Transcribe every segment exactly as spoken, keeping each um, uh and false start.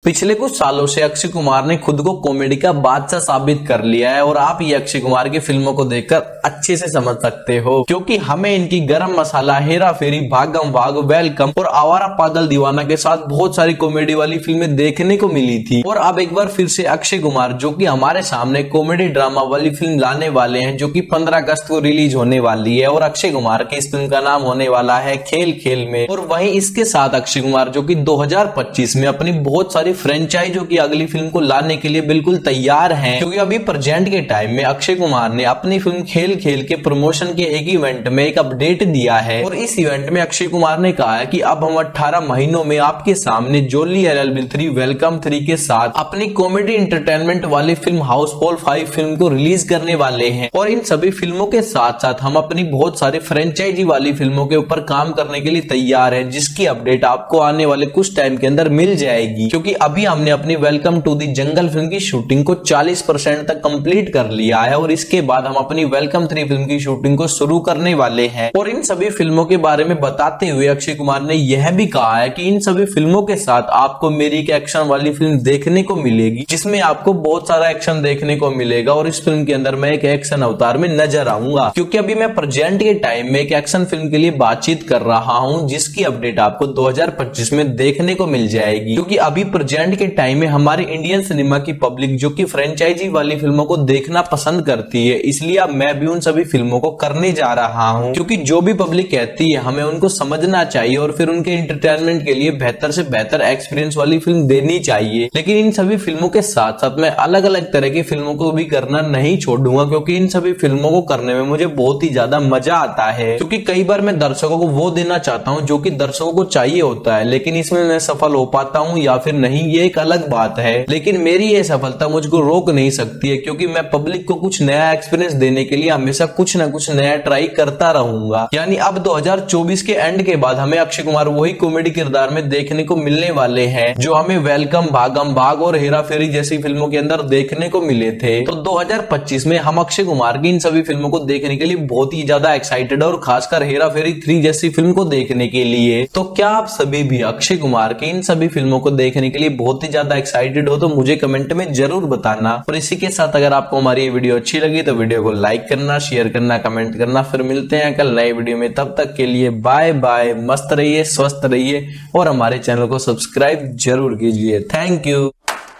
पिछले कुछ सालों से अक्षय कुमार ने खुद को कॉमेडी का बादशाह साबित कर लिया है और आप ये अक्षय कुमार की फिल्मों को देखकर अच्छे से समझ सकते हो, क्योंकि हमें इनकी गरम मसाला, हेरा फेरी, भागम भाग, वेलकम और आवारा पागल दीवाना के साथ बहुत सारी कॉमेडी वाली फिल्में देखने को मिली थी। और अब एक बार फिर से अक्षय कुमार जो कि हमारे सामने कॉमेडी ड्रामा वाली फिल्म लाने वाले हैं, जो कि पंद्रह अगस्त को रिलीज होने वाली है। और अक्षय कुमार की इस फिल्म का नाम होने वाला है खेल खेल में। और वहीं इसके साथ अक्षय कुमार जो कि दो हज़ार पच्चीस में अपनी बहुत सारी फ्रेंचाइजों की अगली फिल्म को लाने के लिए बिल्कुल तैयार हैं, क्योंकि अभी प्रेजेंट के टाइम में अक्षय कुमार ने अपनी फिल्म खेल खेल के प्रमोशन के एक इवेंट में एक अपडेट दिया है। और इस इवेंट में अक्षय कुमार ने कहा है कि अब हम अठारह महीनों में आपके सामने Jolly LLB three welcome three के साथ अपनी कॉमेडी एंटरटेनमेंट वाली फिल्म हाउसफुल फाइव फिल्म को रिलीज करने वाले हैं। और इन सभी फिल्मों के साथ साथ हम अपनी बहुत सारी फ्रेंचाइजी वाली फिल्मों के ऊपर काम करने के लिए तैयार है, जिसकी अपडेट आपको आने वाले कुछ टाइम के अंदर मिल जाएगी। क्योंकि अभी हमने अपनी welcome to the jungle film की शूटिंग को चालीस परसेंट तक कंप्लीट कर लिया है और इसके बाद हम अपनी वेलकम थ्री फिल्म की शूटिंग को शुरू करने वाले हैं। और इन सभी फिल्मों के बारे में बताते हुए अक्षय कुमार ने यह भी कहा है कि इन सभी फिल्मों के साथ आपको मेरी एक एक्शन वाली फिल्म देखने को मिलेगी, जिसमें आपको बहुत सारा एक्शन देखने को मिलेगा। और इस फिल्म के अंदर मैं एक एक्शन अवतार में नजर आऊंगा, क्योंकि अभी मैं प्रेजेंट के टाइम में एक एक्शन फिल्म के लिए बातचीत कर रहा हूं, जिसकी अपडेट आपको दो हज़ार पच्चीस में देखने को मिल जाएगी। क्योंकि अभी प्रेजेंट के टाइम में हमारे इंडियन सिनेमा की पब्लिक जो कि फ्रेंचाइजी वाली फिल्मों को देखना पसंद करती है, इसलिए अब मैं भी उन सभी फिल्मों को करने जा रहा हूं। क्योंकि जो भी पब्लिक कहती है हमें उनको समझना चाहिए और फिर उनके एंटरटेनमेंट के लिए बेहतर से बेहतर एक्सपीरियंस वाली फिल्म देनी चाहिए। लेकिन इन सभी फिल्मों के साथ साथ मैं अलग अलग तरह की फिल्मों को भी करना नहीं छोड़ूंगा, क्योंकि इन सभी फिल्मों को करने में मुझे बहुत ही ज्यादा मजा आता है। क्योंकि कई बार मैं दर्शकों को वो देना चाहता हूँ जो कि दर्शकों को चाहिए होता है, लेकिन इसमें मैं सफल हो पाता हूँ या फिर नहीं, ये एक अलग बात है। लेकिन मेरी ये सफलता मुझको रोक नहीं सकती है, क्योंकि मैं पब्लिक को कुछ नया एक्सपीरियंस देने के लिए हमेशा कुछ ना कुछ नया ट्राई करता रहूंगा। यानी अब दो हज़ार चौबीस के एंड के बाद हमें अक्षय कुमार वही कॉमेडी किरदार में देखने को मिलने वाले हैं जो हमें वेलकम, भागम भाग और हेरा फेरी जैसी फिल्मों के अंदर देखने को मिले थे। तो दो हज़ार पच्चीस में हम अक्षय कुमार की इन सभी फिल्मों को देखने के लिए बहुत ही ज्यादा एक्साइटेड और खासकर हेरा फेरी थ्री जैसी फिल्म को देखने के लिए। तो क्या आप सभी भी अक्षय कुमार की इन सभी फिल्मों को देखने के लिए बहुत ही ज्यादा एक्साइटेड हो? तो मुझे कमेंट में जरूर बताना। और इसी के साथ अगर आपको हमारी ये वीडियो अच्छी लगी तो वीडियो को लाइक करना, शेयर करना, कमेंट करना। फिर मिलते हैं कल नए वीडियो में, तब तक के लिए बाय बाय। मस्त रहिए, स्वस्थ रहिए और हमारे चैनल को सब्सक्राइब जरूर कीजिए। Thank you.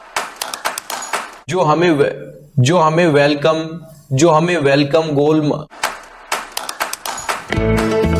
जो हमें जो हमें वेलकम जो हमें वेलकम गोल